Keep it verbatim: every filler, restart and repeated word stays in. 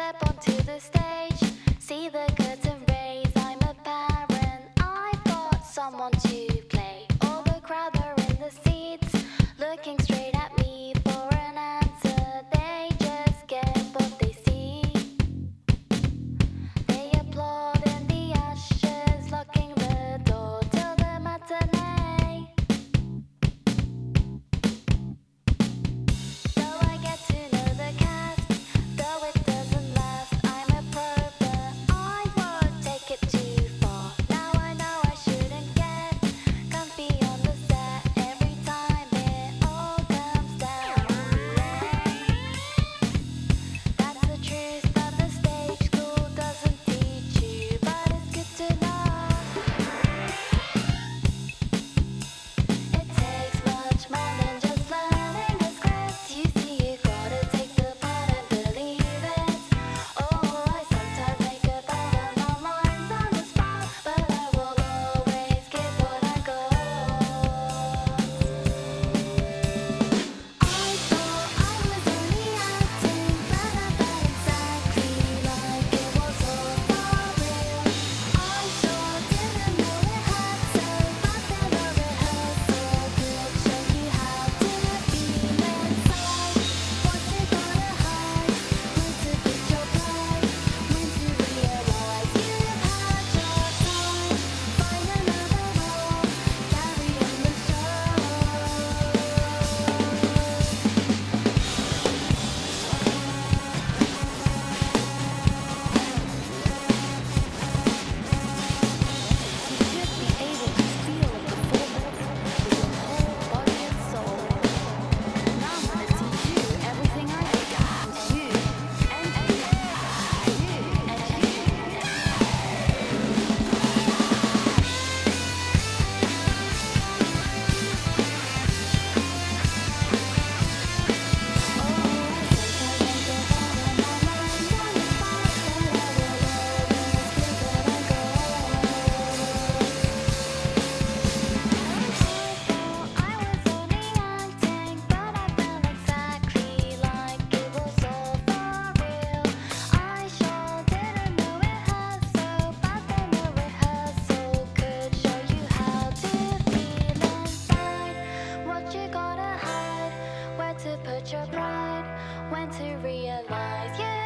step onto the stage, see the curtain raise. I'm a parent, I've got someone to play. All the crowd are in the seats, looking straight at me for an answer. They just get what they see. They applaud in the ashes, locking the door till the matinee. So I get to know the cast, though it doesn't last. I'm a pro, but I won't take it too far. Now I know I shouldn't get comfy on the set every time it all comes down to rain. That's the truth that the stage school doesn't teach you, but it's good to know. It takes much more than just learning the script. You see, you gotta take the part and believe it. Oh, I sometimes make up all of my lines on the spot, but I will always give what I got. I thought I was only acting, but I felt exactly like it was all for real. I sure didn't know it had so, but then the rehearsal could show you how to feel inside. What you gotta hide, when to put your pride, when to realize you've had your time. Find another role, carry on the show. You should be able to feel a performance with your whole body and soul. Now I'm gonna teach you everything I got. You and you, you and you. Put your pride, when to realize you